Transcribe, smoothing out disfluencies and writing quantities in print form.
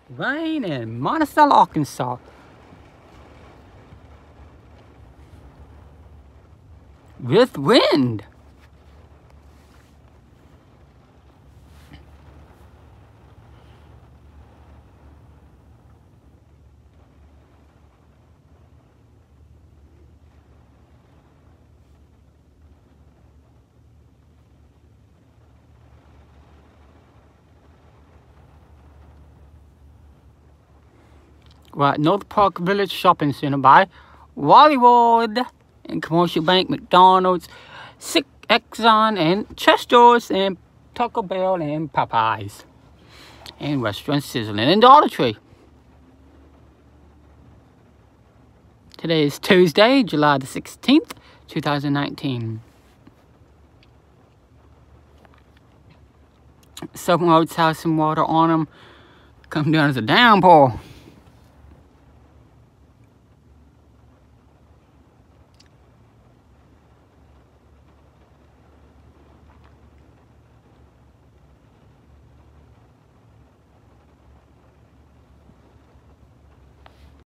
Rain in Monticello, Arkansas. With wind. We're at North Park Village Shopping Center by Wallywood and Commercial Bank, McDonald's, Sick Exxon, and Chester's, and Taco Bell, and Popeyes, and Restaurant Sizzling, and Dollar Tree. Today is Tuesday, July the 16th, 2019. Some roads have some water on them. Come down as a downpour.